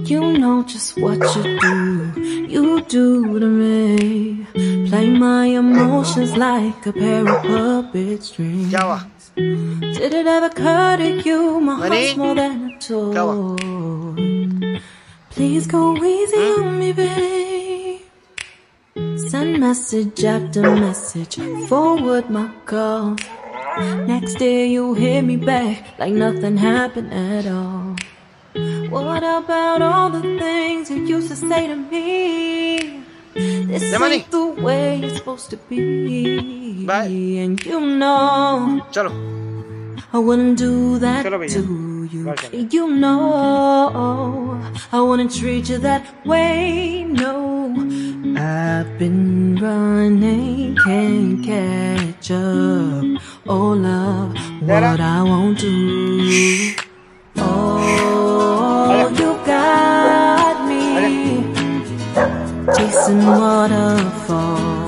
You know just what you do to me. Play my emotions like a pair of puppet strings. Did it ever occur to you my heart's more than a toy? Please go easy on me, babe. Send message after message, forward my calls. Next day you hit me back like nothing happened at all. What about all the things you used to say to me? This ain't the way it's supposed to be. And you know I wouldn't do that to you. You know I wouldn't treat you that way, no. I've been running, can't catch up. Oh love, what I won't do. Oh, you got me chasing waterfalls.